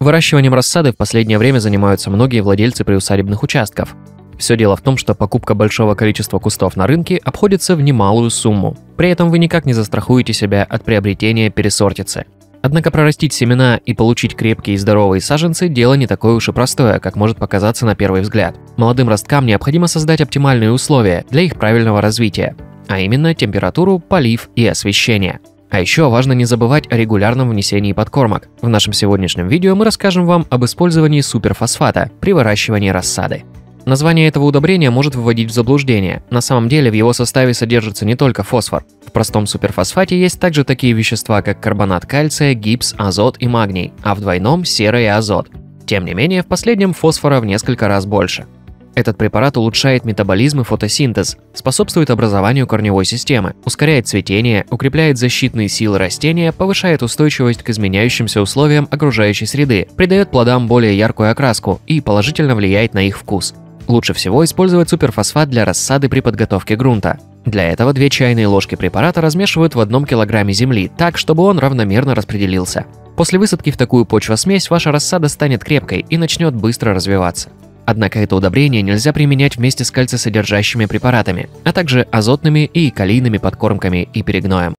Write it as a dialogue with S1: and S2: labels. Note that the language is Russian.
S1: Выращиванием рассады в последнее время занимаются многие владельцы приусадебных участков. Все дело в том, что покупка большого количества кустов на рынке обходится в немалую сумму. При этом вы никак не застрахуете себя от приобретения пересортицы. Однако прорастить семена и получить крепкие и здоровые саженцы – дело не такое уж и простое, как может показаться на первый взгляд. Молодым росткам необходимо создать оптимальные условия для их правильного развития, а именно температуру, полив и освещение. А еще важно не забывать о регулярном внесении подкормок. В нашем сегодняшнем видео мы расскажем вам об использовании суперфосфата при выращивании рассады. Название этого удобрения может вводить в заблуждение. На самом деле в его составе содержится не только фосфор. В простом суперфосфате есть также такие вещества, как карбонат кальция, гипс, азот и магний, а в двойном – сера и азот. Тем не менее, в последнем фосфора в несколько раз больше. Этот препарат улучшает метаболизм и фотосинтез, способствует образованию корневой системы, ускоряет цветение, укрепляет защитные силы растения, повышает устойчивость к изменяющимся условиям окружающей среды, придает плодам более яркую окраску и положительно влияет на их вкус. Лучше всего использовать суперфосфат для рассады при подготовке грунта. Для этого 2 чайные ложки препарата размешивают в 1 килограмме земли так, чтобы он равномерно распределился. После высадки в такую почвосмесь ваша рассада станет крепкой и начнет быстро развиваться. Однако это удобрение нельзя применять вместе с кальцисодержащими препаратами, а также азотными и калийными подкормками и перегноем.